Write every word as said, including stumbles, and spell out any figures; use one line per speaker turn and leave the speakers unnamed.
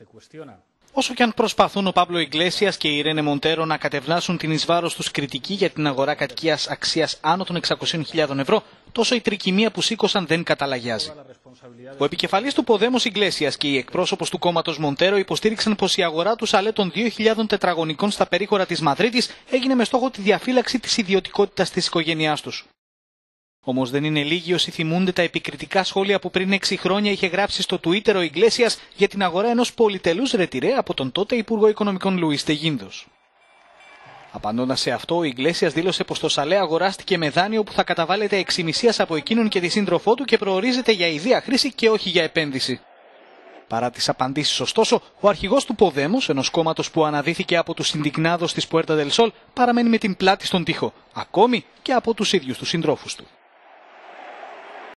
Όσο και αν προσπαθούν ο Παύλο Ιγκλέσιας και η Ιρένε Μοντέρο να κατευνάσουν την εις βάρος τους κριτική για την αγορά κατοικίας αξίας άνω των εξακοσίων χιλιάδων ευρώ, τόσο η τρικυμία που σήκωσαν δεν καταλαγιάζει. Ο επικεφαλής του Ποδέμος Ιγκλέσιας και η εκπρόσωπος του κόμματος Μοντέρο υποστήριξαν πως η αγορά του σαλέ των δύο χιλιάδων τετραγωνικών στα περίχωρα της Μαδρίτης έγινε με στόχο τη διαφύλαξη της ιδιωτικότητας της οικογένειάς τους. Όμως δεν είναι λίγοι όσοι θυμούνται τα επικριτικά σχόλια που πριν έξι χρόνια είχε γράψει στο Twitter ο Ιγκλέσιας για την αγορά ενός πολυτελούς ρετυρέ από τον τότε Υπουργό Οικονομικών Λουίς ντε Γίνδος. Απαντώντας σε αυτό, ο Ιγκλέσιας δήλωσε πως το σαλέ αγοράστηκε με δάνειο που θα καταβάλλεται εξ ημισίας από εκείνον και τη σύντροφό του και προορίζεται για ιδία χρήση και όχι για επένδυση. Παρά τις απαντήσεις, ωστόσο, ο αρχηγός του Ποδέμος, ενός κόμματος που αναδύθηκε από τους Συνδικνάδος της Πουέρτα ντελ Σόλ, παραμένει με την πλάτη στον τοίχο, ακόμη και από τους ίδιους τους συντρόφους του.